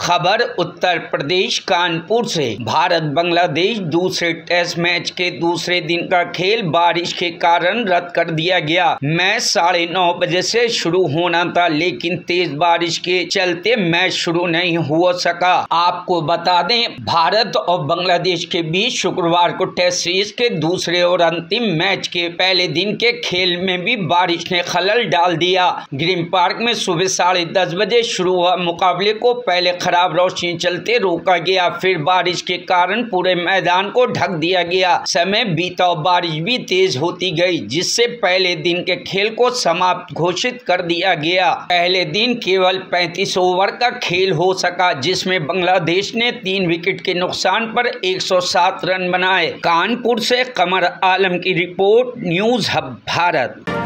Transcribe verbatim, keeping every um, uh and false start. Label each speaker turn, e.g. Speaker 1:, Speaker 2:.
Speaker 1: खबर उत्तर प्रदेश कानपुर से। भारत बांग्लादेश दूसरे टेस्ट मैच के दूसरे दिन का खेल बारिश के कारण रद्द कर दिया गया। मैच साढ़े नौ बजे से शुरू होना था, लेकिन तेज बारिश के चलते मैच शुरू नहीं हो सका। आपको बता दें, भारत और बांग्लादेश के बीच शुक्रवार को टेस्ट सीरीज के दूसरे और अंतिम मैच के पहले दिन के खेल में भी बारिश ने खलल डाल दिया। ग्रीन पार्क में सुबह साढ़े दस बजे शुरू हुआ मुकाबले को पहले खराब रोशनी चलते रोका गया, फिर बारिश के कारण पूरे मैदान को ढक दिया गया। समय बीता और बारिश भी तेज होती गई, जिससे पहले दिन के खेल को समाप्त घोषित कर दिया गया। पहले दिन केवल पैंतीस ओवर का खेल हो सका, जिसमें बांग्लादेश ने तीन विकेट के नुकसान पर एक सौ सात रन बनाए। कानपुर से कमर आलम की रिपोर्ट, न्यूज हब भारत।